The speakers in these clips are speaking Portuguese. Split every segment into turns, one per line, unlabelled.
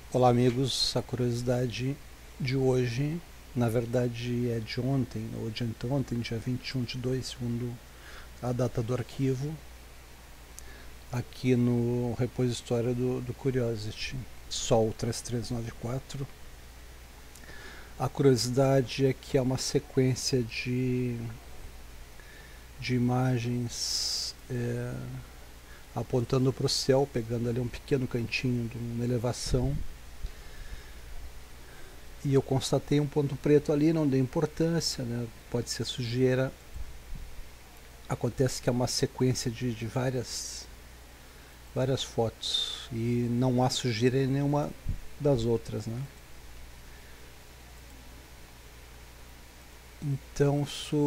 Olá amigos, a curiosidade de hoje, na verdade é de ontem, ou de anteontem, dia 21/2, segundo a data do arquivo, aqui no repositório do Curiosity, Sol 3394. A curiosidade é que é uma sequência de imagens apontando para o céu, pegando ali um pequeno cantinho de uma elevação. E eu constatei um ponto preto ali, não dei importância, né? Pode ser sujeira. Acontece que é uma sequência de várias fotos e não há sujeira em nenhuma das outras, né? Então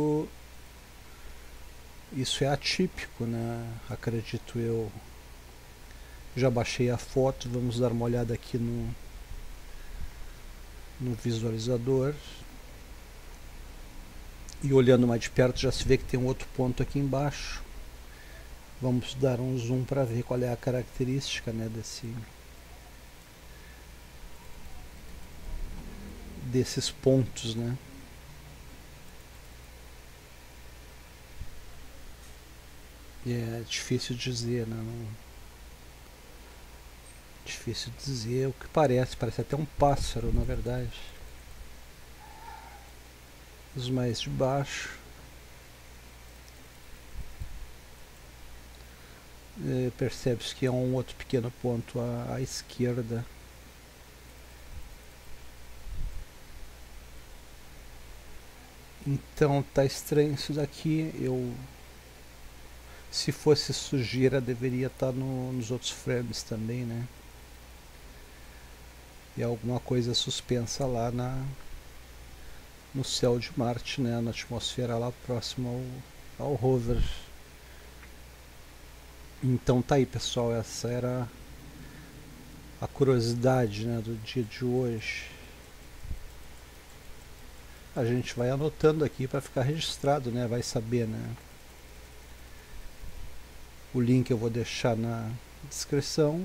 isso é atípico, né? Acredito eu. Já baixei a foto, vamos dar uma olhada aqui no visualizador. E olhando mais de perto já se vê que tem um outro ponto aqui embaixo. Vamos dar um zoom para ver qual é a característica, né, desses pontos, né? E é difícil dizer, né? Difícil dizer o que parece até um pássaro, na verdade. Os mais de baixo. Percebe-se que é um outro pequeno ponto à esquerda. Então tá estranho isso daqui. Se fosse sujeira, deveria estar nos outros frames também, né? E alguma coisa suspensa lá no céu de Marte, né? Na atmosfera lá próximo ao rover. Então tá aí, pessoal, essa era a curiosidade, né, do dia de hoje. A gente vai anotando aqui para ficar registrado, né? Vai saber, né? O link eu vou deixar na descrição.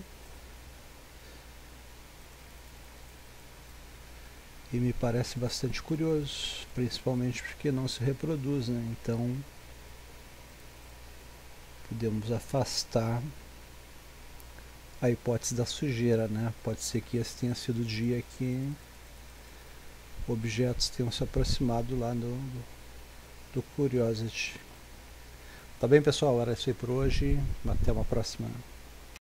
E me parece bastante curioso, principalmente porque não se reproduz, né? Então podemos afastar a hipótese da sujeira, né? Pode ser que esse tenha sido o dia que objetos tenham se aproximado lá do Curiosity. Tá bem, pessoal? Era isso aí por hoje. Até uma próxima.